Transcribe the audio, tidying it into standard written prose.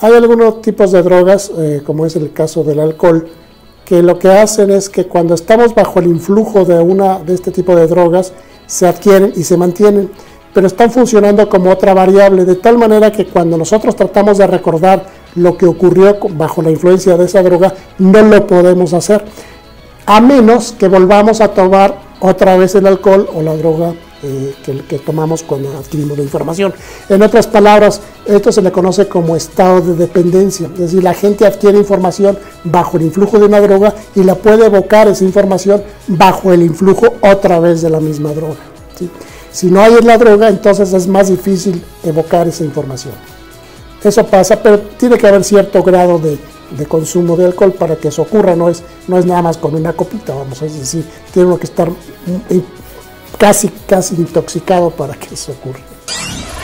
Hay algunos tipos de drogas, como es el caso del alcohol, que lo que hacen es que cuando estamos bajo el influjo de este tipo de drogas, se adquieren y se mantienen, pero están funcionando como otra variable, de tal manera que cuando nosotros tratamos de recordar lo que ocurrió bajo la influencia de esa droga, no lo podemos hacer, a menos que volvamos a tomar otra vez el alcohol o la droga que tomamos cuando adquirimos la información. En otras palabras, esto se le conoce como estado de dependencia, es decir, la gente adquiere información bajo el influjo de una droga y la puede evocar esa información bajo el influjo otra vez de la misma droga, ¿sí? Si no hay la droga, entonces es más difícil evocar esa información. Eso pasa, pero tiene que haber cierto grado de consumo de alcohol para que eso ocurra, no es nada más con una copita, vamos, es decir, tiene uno que estar casi intoxicado para que eso ocurra.